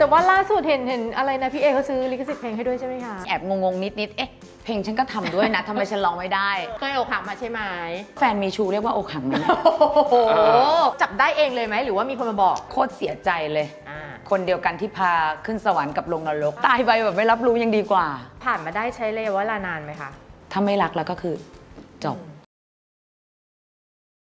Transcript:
แต่ว่าล่าสุดเห็นอะไรนะพี่เอเขาซื้อลิขสิทธิ์เพลงให้ด้วยใช่ไหมคะแอบงงๆนิดๆเอ๊ะเพลงฉันก็ทำด้วยนะทำไมฉันร้องไม่ได้เคยอกหักมาใช่ไหมแฟนมีชูเรียกว่าอกหักไหมโอ้โหจับได้เองเลยไหมหรือว่ามีคนมาบอกโคตรเสียใจเลยคนเดียวกันที่พาขึ้นสวรรค์กับลงนรกตายไปแบบไม่รับรู้ยังดีกว่าผ่านมาได้ใช้ระยะเวลานานไหมคะถ้าไม่รักแล้วก็คือจบ